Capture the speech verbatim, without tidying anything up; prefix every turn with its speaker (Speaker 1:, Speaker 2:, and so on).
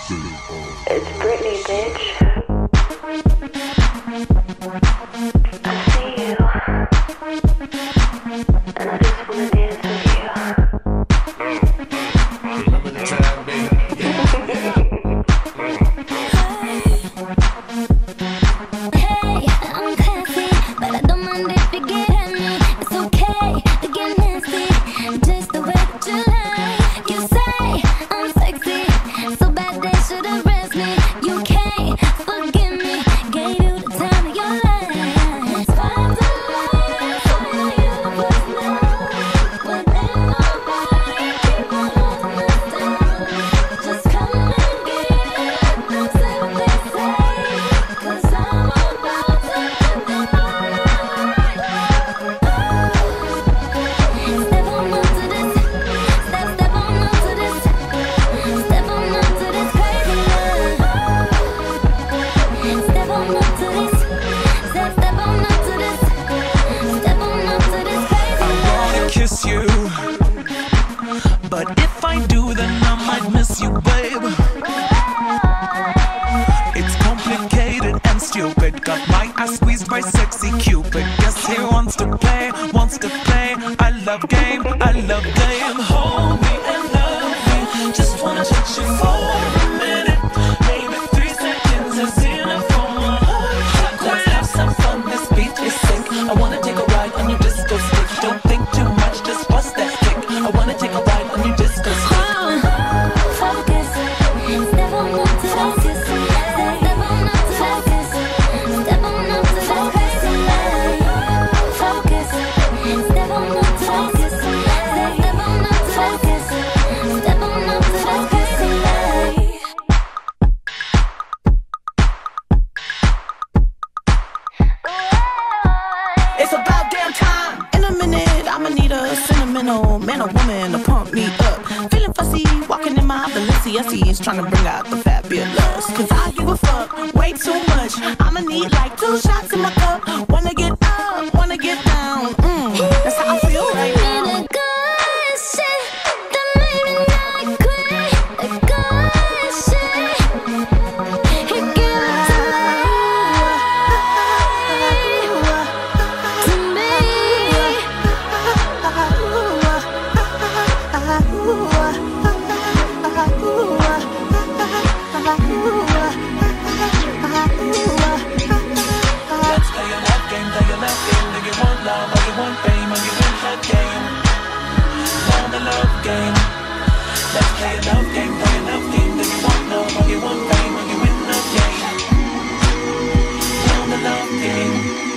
Speaker 1: It's Britney, bitch. I see you, and I just wanna dance with you.
Speaker 2: Remember the time, baby?
Speaker 3: Hey, I'm classy, but I don't mind if you get at me. It's okay to get nasty, just the way that you lie. You say I'm sexy, so bad they should arrest me. You can't forgive me, gave you the time of your life. Find the light, find the universe now. When ain't nobody keep on holding us down. Just come and get it, don't say what they say, 'cause I'm about to end the night. Step on up to this, step, step on up to this, step on up to this crazy love. Step on up to this, step, step on up to this, step on up to this crazy
Speaker 4: I wanna
Speaker 3: love.
Speaker 4: kiss you, but if I do, then I might miss you, babe. It's complicated and stupid. Got my ass squeezed by sexy Cupid. Guess he wants to play, wants to play. I love game, I love game. Hold me and love me. Just wanna touch you for a minute. Maybe three seconds is enough for my heart. Let's have some fun. This beat is sick. I wanna take a ride on your disco stick. Don't think too much, just bust that kick. I wanna take a ride on your disco stick.
Speaker 3: Focus, step on up to this, step on up to focus, step on up to this crazy life. Focus, step on up to focus, step on up to focus, step on up to this crazy life.
Speaker 5: It's about damn time. In a minute, I'ma need a sentimental man or woman to pump me up. Feeling fussy, walking in my Balenciennes, trying to bring out the fabulous. Cause I give a fuck way too much. I'ma need like two shots in my cup. Wanna get up, wanna get down. Mm, that's how I feel right now.
Speaker 3: The good shit that made me not quit. The good shit, it gives to life, to me.
Speaker 4: Let's play a love game, play a love game. Do you want love or you want fame or you want that game? Now the love game. Let's play a love game, play a love game. Do you want love or you want fame or you win the game? Now the love game.